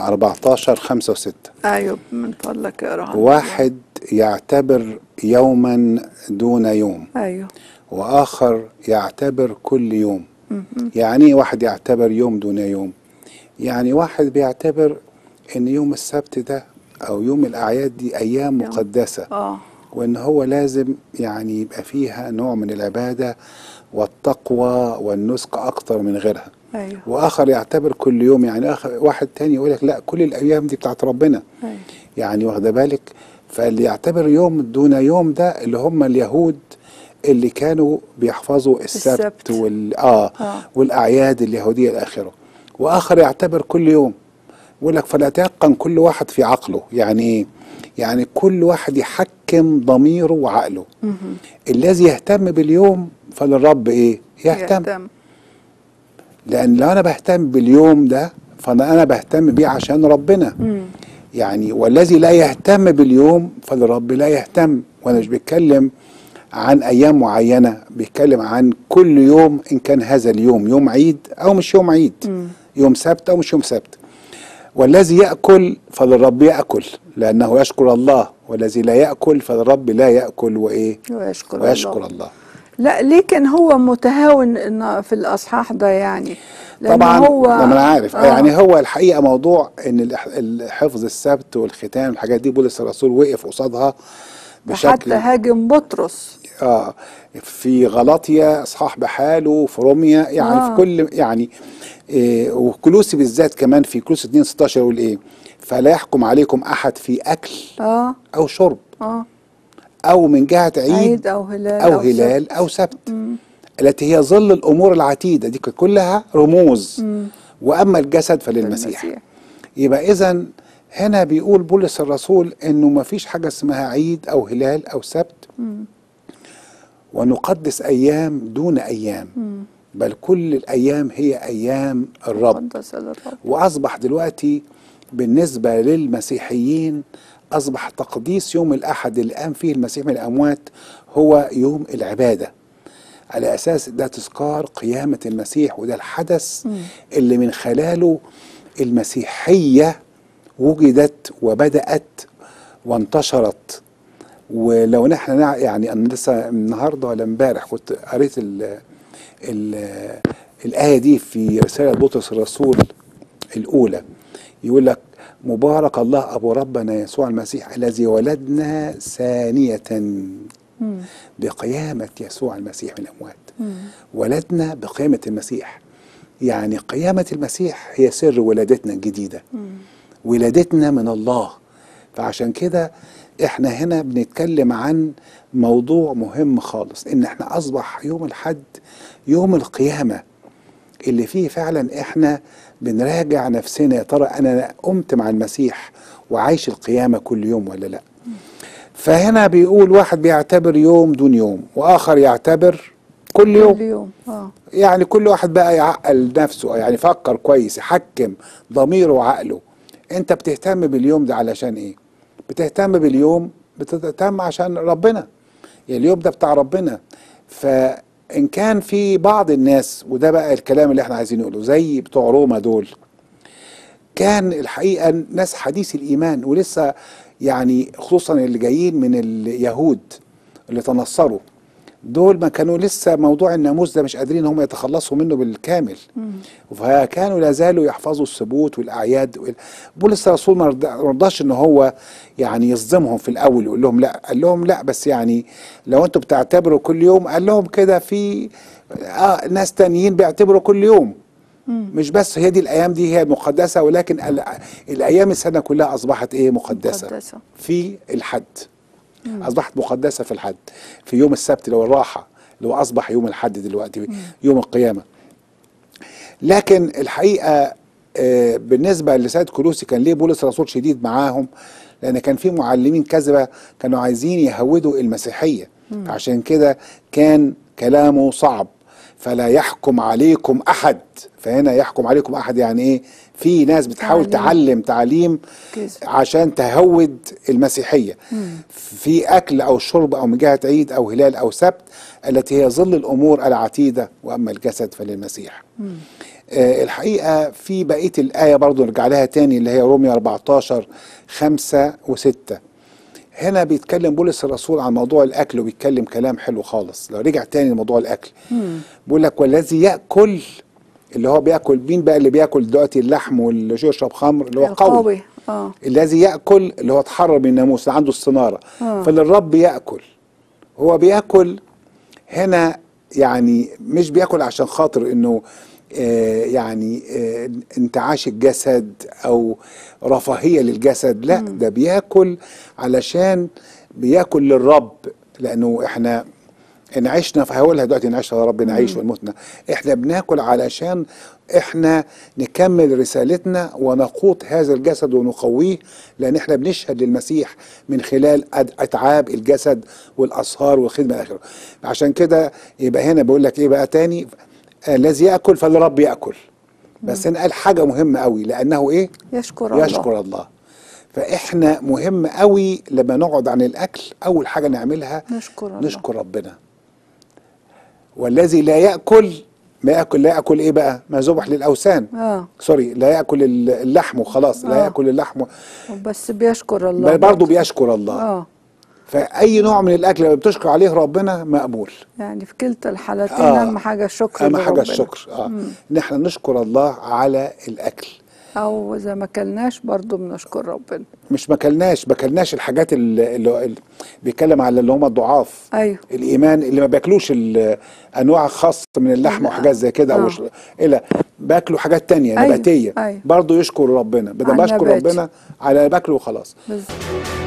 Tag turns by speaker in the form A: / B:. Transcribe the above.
A: روميا 14:5 و6.
B: ايوه من فضلك اقراها.
A: واحد يعتبر يوما دون يوم،
B: ايوه.
A: وآخر يعتبر كل يوم. يعني ايه واحد يعتبر يوم دون يوم؟ يعني واحد بيعتبر ان يوم السبت ده او يوم الاعياد دي ايام مقدسة، وان هو لازم يعني يبقى فيها نوع من العبادة والتقوى والنسك اكتر من غيرها.
B: أيوه.
A: واخر يعتبر كل يوم، يعني واحد تاني يقول لك لا كل الايام دي بتاعت ربنا.
B: أيوه.
A: يعني واخده بالك؟ فاللي يعتبر يوم دون يوم ده اللي هم اليهود اللي كانوا بيحفظوا السبت والاعياد اليهوديه الى اخره. واخر يعتبر كل يوم، يقول لك فلا يتيقن كل واحد في عقله. يعني ايه؟ يعني كل واحد يحكم ضميره وعقله. الذي يهتم باليوم فللرب ايه؟ يهتم. لان لو انا بهتم باليوم ده فانا بهتم بيه عشان ربنا. يعني والذي لا يهتم باليوم فللرب لا يهتم. وانا مش بتكلم عن ايام معينه، بيتكلم عن كل يوم، ان كان هذا اليوم يوم عيد او مش يوم عيد، يوم سبت او مش يوم سبت. والذي ياكل فللرب ياكل لانه يشكر الله، والذي لا ياكل فللرب لا ياكل وايه؟ ويشكر الله.
B: لا لكن هو متهاون في الاصحاح ده يعني.
A: طبعا هو انا عارف يعني هو الحقيقه موضوع ان حفظ السبت والختان والحاجات دي بولس الرسول وقف قصادها بشكل،
B: حتى هاجم بطرس
A: في غلاطيا اصحاح بحاله، في روميا، يعني في كل يعني وكلوسي بالذات كمان في كلوسي 2:16 يقول ايه؟ فلا يحكم عليكم احد في اكل او شرب او من جهه عيد
B: او هلال
A: او سبت التي هي ظل الامور العتيده. دي كلها رموز. واما الجسد فللمسيح. يبقى اذا هنا بيقول بولس الرسول انه ما فيش حاجه اسمها عيد او هلال او سبت، ونقدس ايام دون ايام، بل كل الايام هي ايام الرب. واصبح دلوقتي بالنسبه للمسيحيين اصبح تقديس يوم الاحد اللي قام فيه المسيح من الاموات هو يوم العباده، على اساس ده تذكار قيامه المسيح، وده الحدث اللي من خلاله المسيحيه وجدت وبدات وانتشرت. ولو نحن يعني انا لسه النهارده ولا امبارح كنت قريت الايه دي في رساله بطرس الرسول الاولى، يقول لك مبارك الله ابو ربنا يسوع المسيح الذي ولدنا ثانيه بقيامه يسوع المسيح من الاموات. ولدنا بقيامه المسيح، يعني قيامه المسيح هي سر ولادتنا الجديده، ولادتنا من الله. فعشان كده احنا هنا بنتكلم عن موضوع مهم خالص، ان احنا اصبح يوم الحد يوم القيامة اللي فيه فعلا احنا بنراجع نفسنا، يا ترى انا قمت مع المسيح وعايش القيامة كل يوم ولا لا. فهنا بيقول واحد بيعتبر يوم دون يوم، واخر يعتبر كل يوم. يعني كل واحد بقى يعقل نفسه، يعني يفكر كويس، يحكم ضميره وعقله. انت بتهتم باليوم ده علشان ايه؟ بتهتم باليوم، بتهتم عشان ربنا، يعني اليوم ده بتاع ربنا. فإن كان في بعض الناس، وده بقى الكلام اللي احنا عايزين نقوله، زي بتوع روما دول، كان الحقيقة ناس حديث الإيمان ولسه، يعني خصوصا اللي جايين من اليهود اللي تنصروا دول، ما كانوا لسه موضوع الناموس ده مش قادرين هم يتخلصوا منه بالكامل، فكانوا لا زالوا يحفظوا السبوت والاعياد. بولس الرسول ما رضاش ان هو يعني يصدمهم في الاول، يقول لهم لا، قال لهم لا بس يعني لو انتوا بتعتبروا كل يوم، قال لهم كده في ناس تانيين بيعتبروا كل يوم، مش بس هي دي الايام دي هي مقدسه، ولكن الايام السنه كلها اصبحت ايه؟ مقدسه في الحد. أصبحت مقدسة في الحد، في يوم السبت اللي هو الراحة، اللي هو أصبح يوم الحد دلوقتي، يوم القيامة. لكن الحقيقة بالنسبة لسيد كلوسي كان ليه بولس الرسول شديد معاهم؟ لأن كان في معلمين كذبة كانوا عايزين يهودوا المسيحية، عشان كده كان كلامه صعب. فلا يحكم عليكم أحد. فهنا يحكم عليكم أحد يعني إيه؟ في ناس بتحاول تعلم تعليم عشان تهود المسيحية في أكل أو شرب أو من جهة عيد أو هلال أو سبت التي هي ظل الأمور العتيدة، وأما الجسد فللمسيح. الحقيقة في بقية الآية برضو نرجع لها تاني، اللي هي رومية 14:5 و6. هنا بيتكلم بولس الرسول عن موضوع الأكل، وبيتكلم كلام حلو خالص. لو رجع تاني لموضوع الأكل بيقول لك والذي يأكل، اللي هو بيأكل مين بقى اللي بيأكل دلوقتي اللحم واللي يشرب خمر؟ اللي هو قوي. الذي يأكل اللي هو اتحرر من الناموس، عنده الصنارة. فللرب يأكل، هو بيأكل هنا يعني مش بيأكل عشان خاطر انه يعني انتعاش الجسد او رفاهية للجسد، لا، ده بيأكل علشان بيأكل للرب. لانه احنا ان عشنا، فهقولها دلوقتي، ان عشنا يا رب نعيش ومتنا، احنا بناكل علشان احنا نكمل رسالتنا ونقود هذا الجسد ونقويه، لان احنا بنشهد للمسيح من خلال اتعاب الجسد والاسهار والخدمه الاخره. عشان كده يبقى هنا بقول لك ايه بقى تاني؟ الذي ياكل فالرب ياكل. بس هنا قال حاجه مهمه قوي، لانه ايه؟ يشكر الله. فاحنا مهم قوي لما نقعد عن الاكل اول حاجه نعملها نشكر ربنا. والذي لا ياكل لا ياكل ايه بقى؟ ما ذبح للاوثان. سوري، لا ياكل اللحم وخلاص. لا ياكل اللحم
B: بس بيشكر الله،
A: برضه بيشكر الله. فاي نوع من الاكل اللي بتشكر عليه ربنا مقبول.
B: يعني في كلتا الحالتين اهم حاجه الشكر.
A: اهم حاجه الشكر. ان احنا نشكر الله على الاكل.
B: او اذا ما كلناش برضه بنشكر ربنا.
A: مش ما كلناش الحاجات اللي بيتكلم على اللي هم الضعاف.
B: ايوه.
A: الايمان اللي ما بياكلوش انواع خاصه من اللحم وحاجات زي كده او باكلوا حاجات تانية نباتيه.
B: أيوة.
A: برضه يشكر ربنا، بدل ما اشكر ربنا على باكله وخلاص.